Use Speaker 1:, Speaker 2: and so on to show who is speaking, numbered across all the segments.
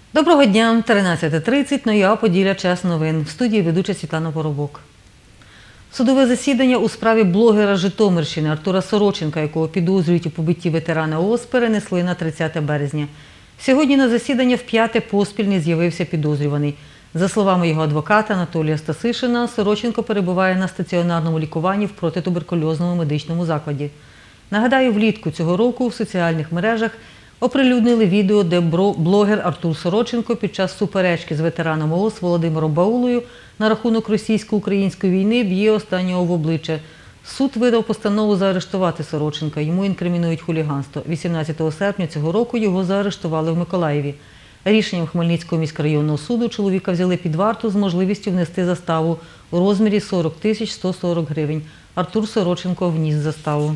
Speaker 1: Доброго дня, 13:30, НОЯ Поділля, час новин. В студії ведуча Світлана Поробок. Судове засідання у справі блогера Житомирщини Артура Сороченка, якого підозрюють у побитті ветерана ООС, перенесли на 30 березня. Сьогодні на засідання вп'яте поспіль не з'явився підозрюваний. За словами його адвоката Анатолія Стасишина, Сороченко перебуває на стаціонарному лікуванні в протитуберкульозному медичному закладі. Нагадаю, влітку цього року в соціальних мережах оприлюднили відео, де блогер Артур Сороченко під час суперечки з ветераном ООС Володимиром Баулою на рахунок російсько-української війни б'є останнього в обличчя. Суд видав постанову заарештувати Сороченка. Йому інкримінують хуліганство. 18 серпня цього року його заарештували в Миколаєві. Рішенням Хмельницького міськрайонного суду чоловіка взяли під варту з можливістю внести заставу у розмірі 40 140 гривень. Артур Сороченко вніс заставу.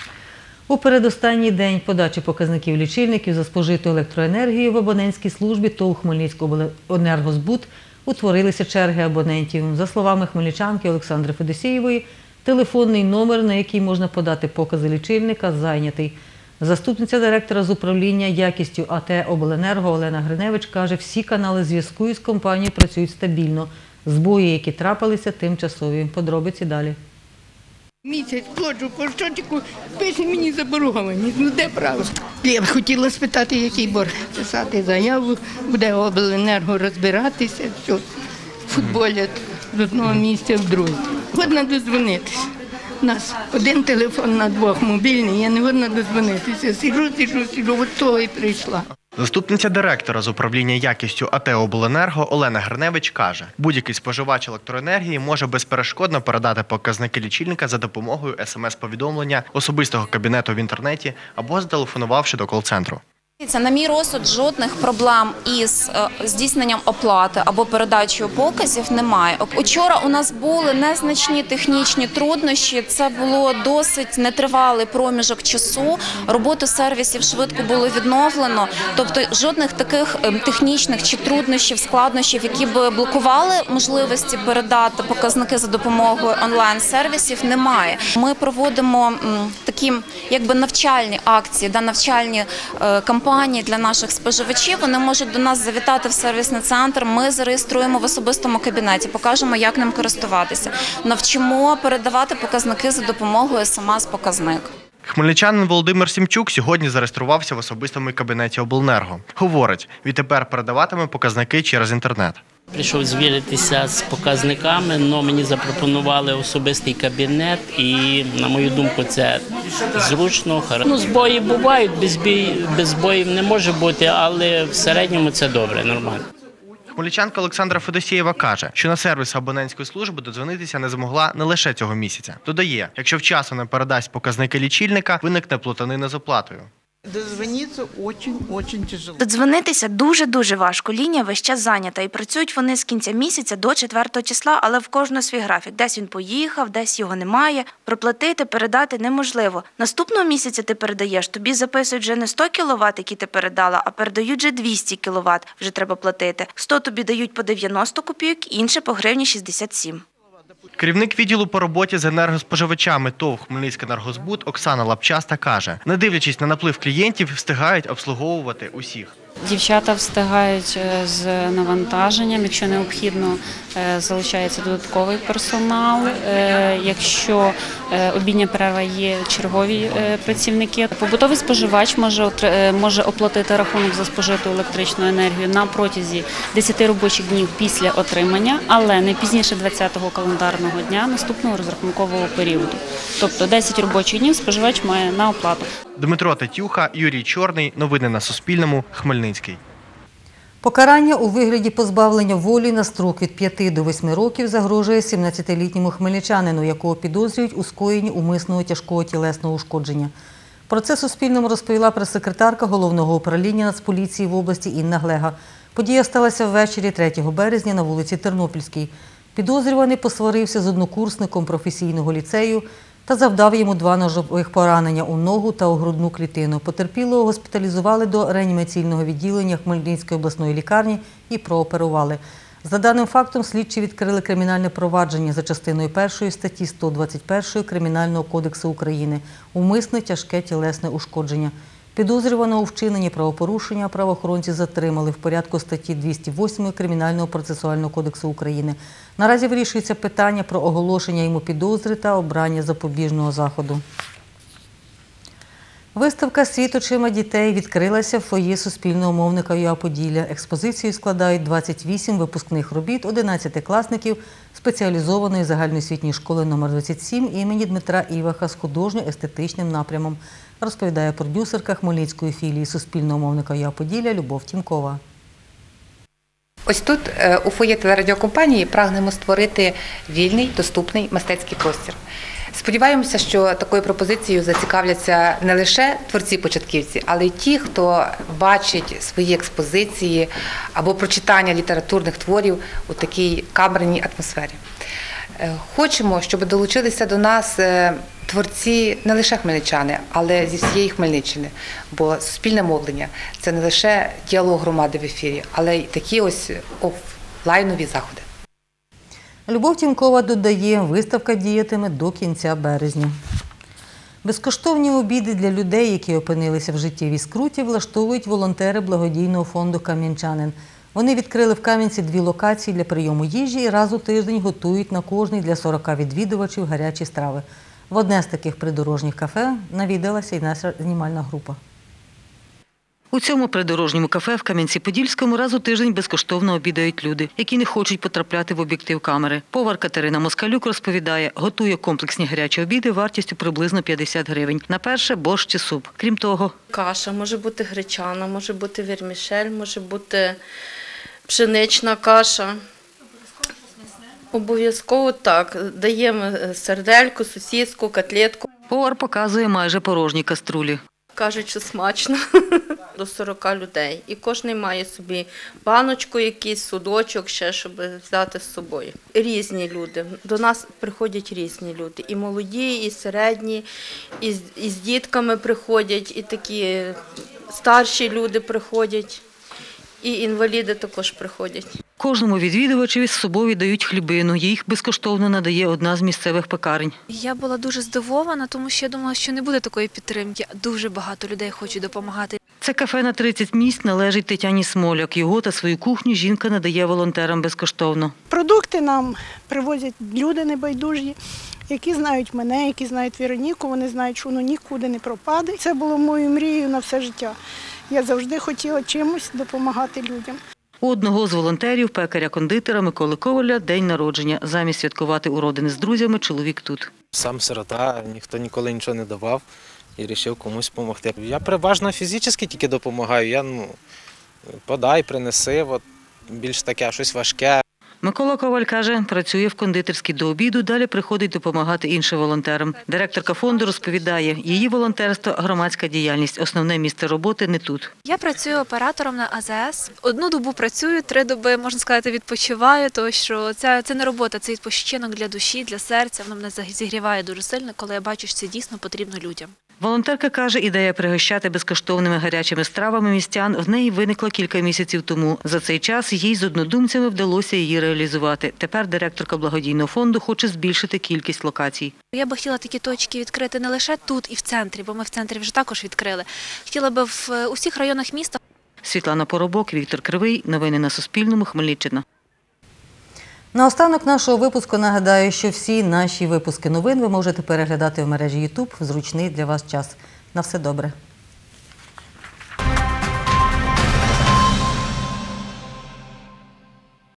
Speaker 1: У передостанній день подачі показників лічильників за спожиту електроенергію в абонентській службі ТОВ «Хмельницькобленергозбут» утворилися черги абонентів. За словами хмельничанки Олександри Федосієвої, телефонний номер, на який можна подати покази лічильника, зайнятий. Заступниця директора з управління якістю АТ «Обленерго» Олена Гриневич каже, всі канали зв'язку із компанією працюють стабільно. Збої, які трапилися, тимчасові. Подробиці далі.
Speaker 2: Місяць плачу по щотику, пише мені заборгованість. Ну де право? Я б хотіла спитати, який борг. Писати заяву, буде обленерго розбиратися, все. Футболять з одного місця в друге. Годна дозвонитися. У нас один телефон на двох мобільний, я не годна дозвонитися. Сиджу, от того і прийшла.
Speaker 3: Заступниця директора з управління якістю АТ «Обленерго» Олена Гриневич каже, будь-який споживач електроенергії може безперешкодно передати показники лічильника за допомогою смс-повідомлення, особистого кабінету в інтернеті або зателефонувавши до кол-центру.
Speaker 4: На мій розсуд, жодних проблем із здійсненням оплати або передачею показів немає. Учора у нас були незначні технічні труднощі, це було досить нетривалий проміжок часу, роботу сервісів швидко було відновлено, тобто жодних таких технічних чи труднощів, складнощів, які б блокували можливості передати показники за допомогою онлайн-сервісів, немає. Ми проводимо такі навчальні акції, навчальні кампанії для наших споживачів. Вони можуть до нас завітати в сервісний центр, ми зареєструємо в особистому кабінеті, покажемо, як ним користуватися. Навчимо передавати показники за допомогою смс-показник.
Speaker 3: Хмельничанин Володимир Сімчук сьогодні зареєструвався в особистому кабінеті обленерго. Говорить, відтепер передаватиме показники через інтернет.
Speaker 5: Прийшов звіритися з показниками, але мені запропонували особистий кабінет і, на мою думку, це зручно. Збої бувають, без збоїв не може бути, але в середньому це добре, нормально.
Speaker 3: Хмельничанка Олександра Федосієва каже, що на сервіс абонентської служби додзвонитися не змогла не лише цього місяця. Додає, якщо вчасно не передасть показники лічильника, виникне плутанина з оплатою.
Speaker 6: Додзвонитися дуже-дуже важко. Лінія весь час зайнята. І працюють вони з кінця місяця до 4 числа, але в кожного свій графік. Десь він поїхав, десь його немає. Проплатити, передати неможливо. Наступного місяця ти передаєш, тобі записують вже не 100 кВт, які ти передала, а передають вже 200 кВт, вже треба платити. 100 тобі дають по 90 копійок, інше по гривні 67.
Speaker 3: Керівник відділу по роботі з енергоспоживачами ТОВ «Хмельницькенергозбут» Оксана Лапчаста каже, не дивлячись на наплив клієнтів, встигають обслуговувати усіх.
Speaker 7: Дівчата встигають з навантаженням, якщо необхідно, залучається додатковий персонал. Якщо обідня перерва є, чергові працівники. Побутовий споживач може оплатити рахунок за спожиту електричну енергію на протязі 10 робочих днів після отримання, але не пізніше 20-го календарного дня наступного розрахункового періоду. Тобто 10 робочих днів споживач має на оплату.
Speaker 3: Дмитро Тетюха, Юрій Чорний. Новини на Суспільному. Хмельницький.
Speaker 1: Покарання у вигляді позбавлення волі на строк від 5 до 8 років загрожує 17-літньому хмельничанину, якого підозрюють у скоєнні умисного тяжкого тілесного ушкодження. Про це Суспільному розповіла прес-секретарка Головного управління Нацполіції в області Інна Глега. Подія сталася ввечері 3 березня на вулиці Тернопільській. Підозрюваний посварився з однокурсником професійного ліцею та завдав йому 2 ножових поранення у ногу та у грудну клітину. Потерпілого госпіталізували до реанімаційного відділення Хмельницької обласної лікарні і прооперували. За даним фактом, слідчі відкрили кримінальне провадження за частиною 1 статті 121 Кримінального кодексу України «Умисне тяжке тілесне ушкодження». Підозрюваного у вчиненні правопорушення правоохоронці затримали в порядку статті 208 Кримінального процесуального кодексу України. Наразі вирішується питання про оголошення йому підозри та обрання запобіжного заходу. Виставка «Світ очима дітей» відкрилася в фоє суспільного мовника ЮА Поділля. Експозицію складають 28 випускних робіт 11-класників спеціалізованої загальноосвітньої школи номер 27 імені Дмитра Іваха з художньо-естетичним напрямом, розповідає продюсерка Хмельницької філії суспільного мовника ЮА Поділля Любов Тімкова.
Speaker 8: Ось тут, у фоє телерадіокомпанії, прагнемо створити вільний, доступний мистецький простір. Сподіваємося, що такою пропозицією зацікавляться не лише творці-початківці, але й ті, хто бачить свої експозиції або прочитання літературних творів у такій камерній атмосфері. Хочемо, щоб долучилися до нас творці не лише хмельничани, але зі всієї Хмельниччини, бо суспільне мовлення – це не лише діалог громади в ефірі, але й такі ось офлайнові заходи.
Speaker 1: Любов Тімкова додає, виставка діятиме до кінця березня. Безкоштовні обіди для людей, які опинилися в життєвій скруті, влаштовують волонтери благодійного фонду «Кам'янчанин». Вони відкрили в Кам'янці 2 локації для прийому їжі і раз у тиждень готують на кожній для 40 відвідувачів гарячі страви. В одне з таких придорожніх кафе навідалася і наша знімальна група. У цьому придорожньому кафе в Кам'янці-Подільському раз у тиждень безкоштовно обідають люди, які не хочуть потрапляти в об'єктив камери. Повар Катерина Москалюк розповідає, готує комплексні гарячі обіди вартістю приблизно 50 гривень. На перше – борщ чи суп. Крім того,
Speaker 9: каша, може бути гречана, може бути вермішель, може бути пшенична каша. Обов'язково так. Даємо сардельку, сосиску, котлетку.
Speaker 1: повар показує майже порожні каструлі.
Speaker 9: Кажуть, що смачно. До 40 людей. І кожен має собі баночку, якийсь судочок, ще, щоб взяти з собою. Різні люди. До нас приходять різні люди. І молоді, і середні, і з дітками приходять, і такі старші люди приходять, і інваліди також приходять.
Speaker 1: Кожному відвідувачеві з собою дають хлібину. Їх безкоштовно надає одна з місцевих пекарень.
Speaker 10: Я була дуже здивована, тому що я думала, що не буде такої підтримки. Дуже багато людей хочуть допомагати.
Speaker 1: Це кафе на 30 місць належить Тетяні Смоляк. Його та свою кухню жінка надає волонтерам безкоштовно.
Speaker 11: Продукти нам привозять люди небайдужі, які знають мене, які знають Вероніку. Вони знають, що воно нікуди не пропаде. Це було моєю мрією на все життя. Я завжди хотіла чимось допомагати людям.
Speaker 1: У одного з волонтерів, пекаря-кондитера Миколи Коваля, день народження. Замість святкувати у родини з друзями, чоловік тут.
Speaker 12: Сам сирота, ніхто ніколи нічого не давав і вирішив комусь допомогти. Я переважно фізично тільки допомагаю. Я подай, принеси, більш таке, щось важке.
Speaker 1: Микола Коваль каже, працює в кондитерській до обіду, далі приходить допомагати іншим волонтерам. Директорка фонду розповідає, її волонтерство – громадська діяльність, основне місце роботи не тут.
Speaker 10: Я працюю оператором на АЗС. 1 добу працюю, 3 доби, можна сказати, відпочиваю, тому що це не робота, це відпочинок для душі, для серця. Воно мене зігріває дуже сильно, коли я бачу, що це дійсно потрібно людям.
Speaker 1: Волонтерка каже, ідея пригощати безкоштовними гарячими стравами містян в неї виникла кілька місяців тому. За цей час їй з однодумцями вдалося її реалізувати. Тепер директорка благодійного фонду хоче збільшити кількість локацій.
Speaker 10: Я би хотіла такі точки відкрити не лише тут і в центрі, бо ми в центрі вже також відкрили. Хотіла би в усіх районах міста.
Speaker 1: Світлана Поробок, Віктор Кривий. Новини на Суспільному. Хмельниччина. Наостанок нашого випуску нагадаю, що всі наші випуски новин ви можете переглядати в мережі YouTube в зручний для вас час. На все добре.